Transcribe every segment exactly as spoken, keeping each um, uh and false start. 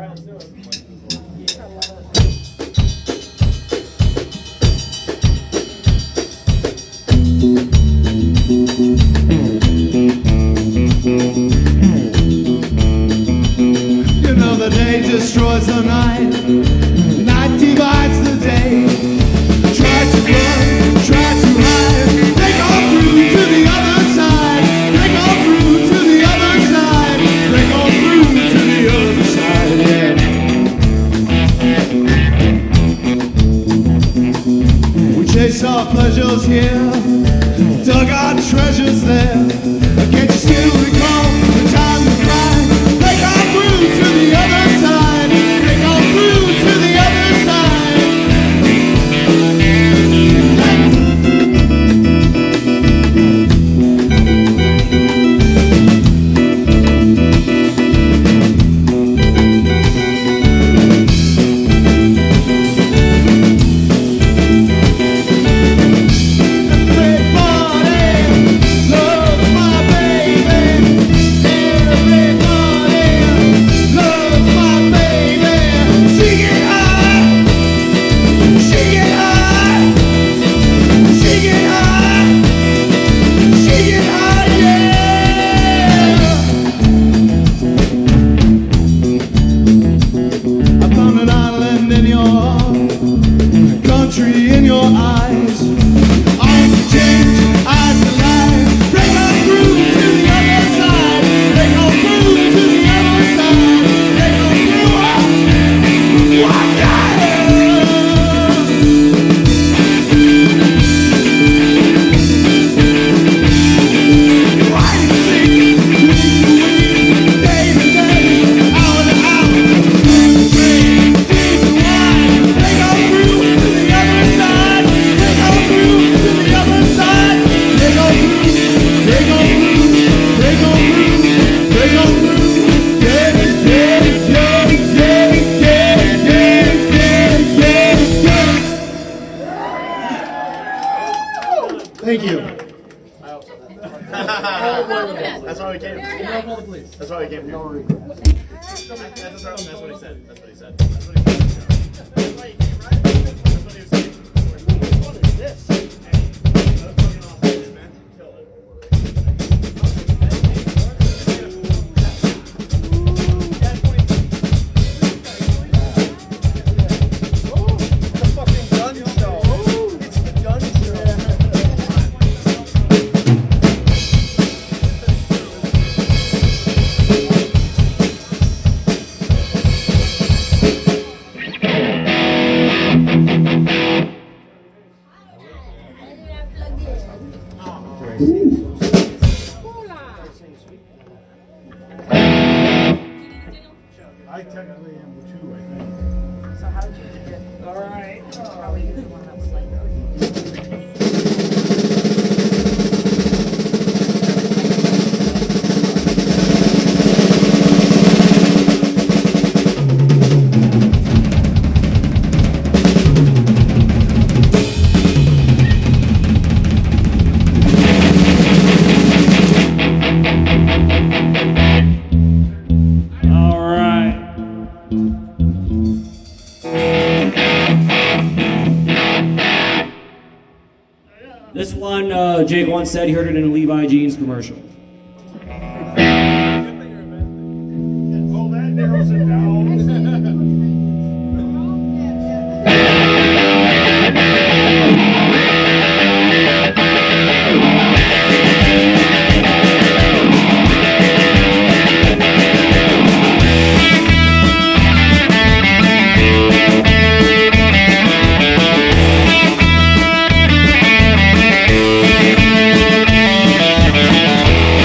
You know the day destroys the night, night divides the day. Try to run, try to hide, break on through to the other side, break on through to the other side, break on through to the other side, yeah. We chase our pleasures here, dug our treasures there. Can't you still recall the time we cried? Break on through to the other side, break on through to the other side. In your eyes, eyes to change, eyes to lie. Break on through to the other side, break on through to the other side, break on through. Watch out! Why do you think day to day, hour to hour, day to day, day to wine? Break on through to the other side, break on through to the other side, break on through, break on through, break on through, break on through, yeah, yeah, yeah, yeah, yeah, yeah, yeah, yeah, yeah. Thank you. That's why we came. That's why we came here. That's what he said. That's what he said. That's what he said. That's why he came, right? That's what he was saying. What is this? Hey, that's fucking awesome, man. Kill it. Oh, it's a fucking gun show. It's the gun show. I technically am too, I think. So how did you get? All right. How are you the one that was like? This one, uh, Jake once said he heard it in a Levi Jeans commercial. Oh, that narrows it down. Yeah.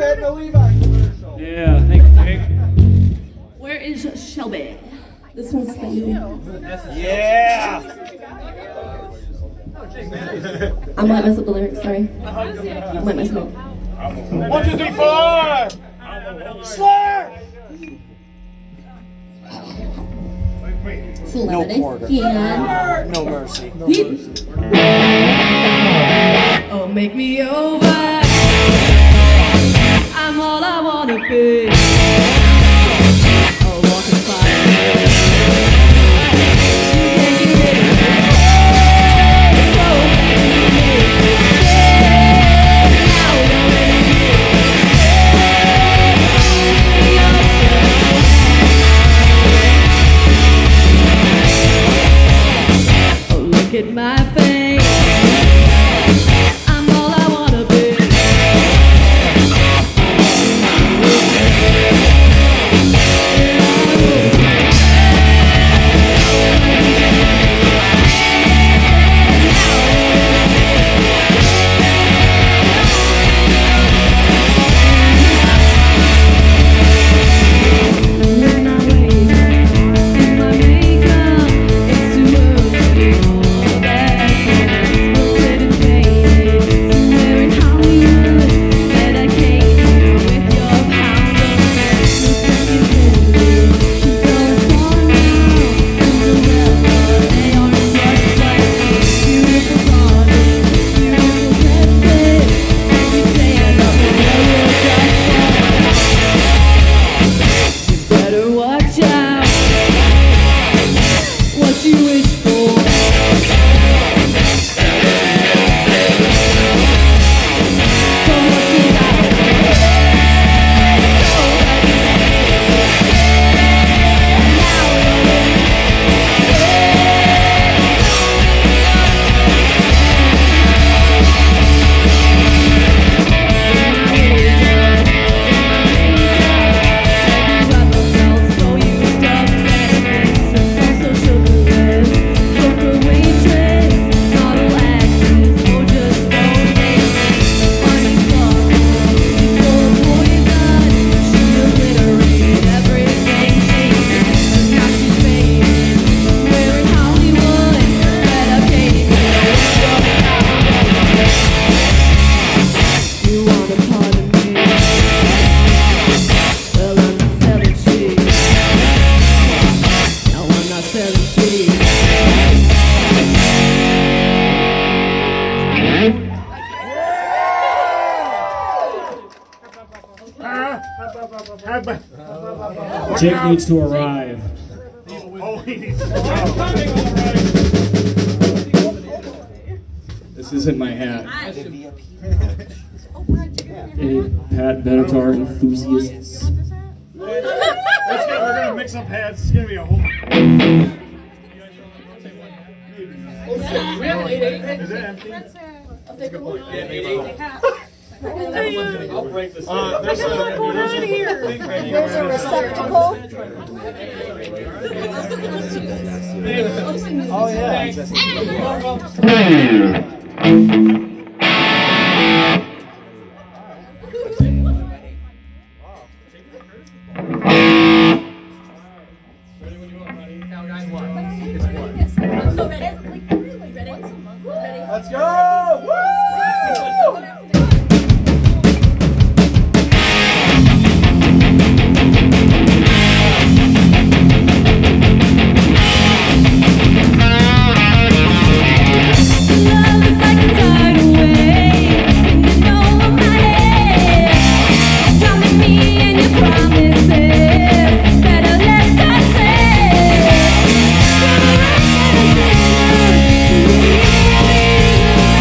that in the Levi commercial. Yeah, thank you, Jake. Where is Shelby? This one's for you. Yeah! I might mess up the lyrics, sorry. I might mess them up. One, two, three, four! Slur! Celebrity. Yeah. No mercy. Oh, make me over. I'm all I wanna be. Oh, walking fire. You can't get rid of me. Oh, now you're ready. Oh, look at my face. I'm all I wanna be. Jake needs to arrive. Oh, he needs to This isn't my hat. Any Pat Benatar enthusiasts? Let's go. We're gonna mix up hats. It's gonna be a whole. We have eight eight. Is it empty? I'll take a point. Yeah, eight eight. I'll break this. Uh, there's a, there's a here. There's a receptacle. Oh, yeah. Let's go! Woo! Promises, better let us say.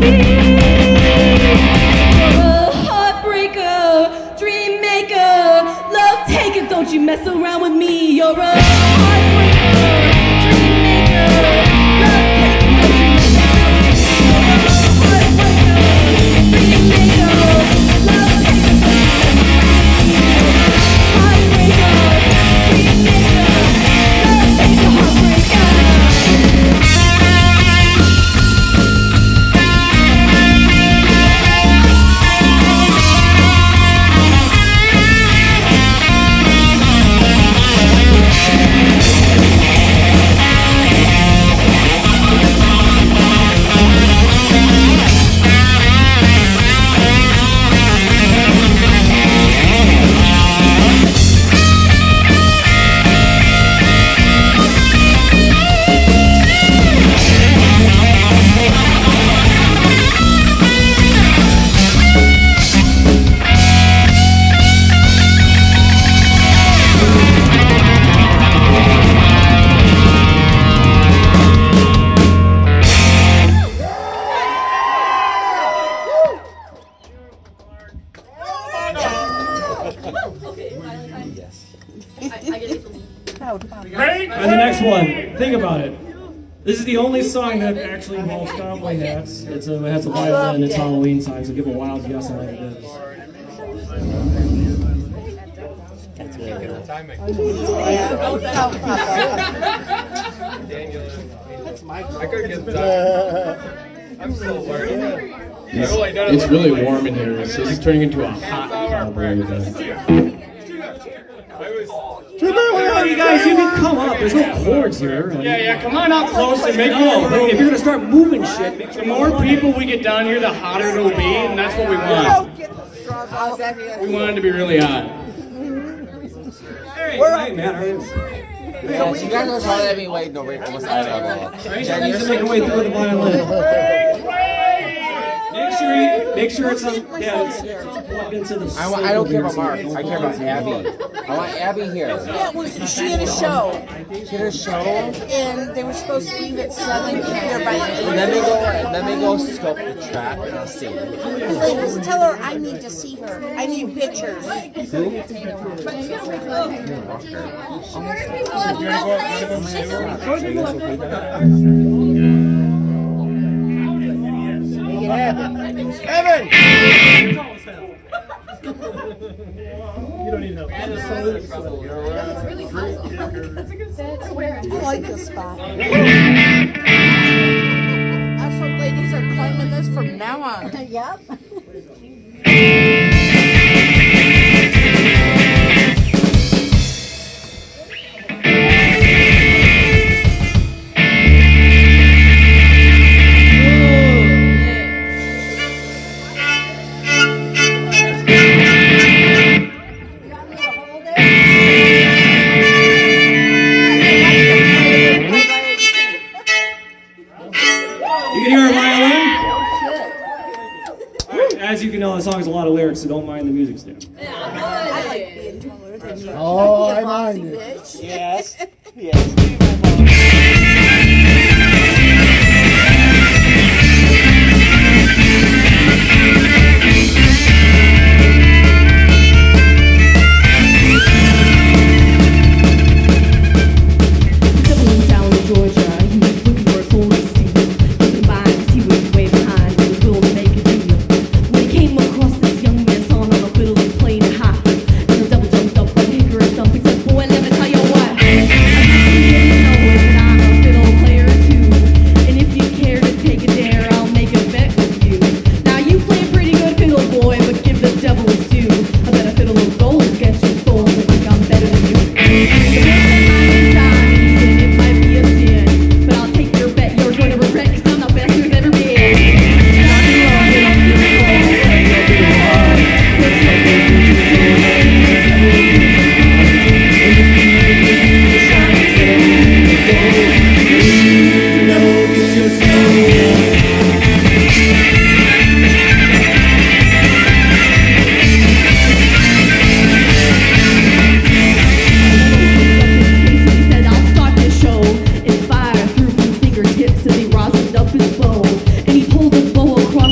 You're a heartbreaker, dream maker, love taker. Don't you mess around with me. You're a heartbreaker, dream maker, love taker. Don't you mess around with me. You're a heartbreaker, dream maker, love taker. Don't you mess around with me. You're a heartbreaker, dream maker, love taker, heartbreaker. And the next one, think about it. This is the only song that actually involves cowboy hats. It's a, it has a violin, it's Halloween time, so give a wild guess on what it is. I could get that. I'm still learning. It's, it's really warm in here. It's just turning into a hot cowboy event. You guys, you can come up. There's no chords here. Yeah, yeah, come on up close and make No, more room. if you're gonna start moving shit, make The more people we get down here, the hotter it'll be, and that's what we want. We want it to be really hot. Hey, hey, man, are you? Yeah, you guys are trying to let me wait no wait almost out of Right, you need to make your way through with the violin. Make sure, you, make sure it's on. Yeah, it's, it's plugged into the. I, want, I don't care about Mark. I care about Abby. I want Abby here. Yeah, well, she had a show, She had a show. and they were supposed to leave at seven, get there by And eight. then they go. And then they go scope the track and I'll see. Please tell her I need to see her. I need pictures. Evan! You don't need help. I like this spot. That's what ladies are claiming this from now on. Yep. As you can know, the song has a lot of lyrics, so don't mind the music stand. I like being taller than you. Oh, I You mind bossy it. bitch. Yes. Yes. Doubling down in Georgia, he was looking for a soul to steal. Looking by to see what was way behind, he was willing to make a deal. When he came across this young man's song on a fiddle and playing it hot, and the devil jumped up like hickory stump. He said, "Boy, let me tell you what, I didn't know it, but I'm a fiddle player too. And if you care to take a dare, I'll make a bet with you. Now you play pretty good fiddle, boy, but give the devil his due. I bet a fiddle of gold gets your soul, but think I'm better than you." It might be a sin, but I'll take your bet. You're going to regret, 'cause I'm the best who's ever been. He said, "I'll start this show." And fire through from his fingertips as he rosined up his bow. And he pulled the bow across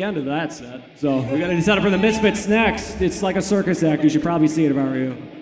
the end of that set. So we got to set up for the Misfits next. It's like a circus act. You should probably see it if I were you.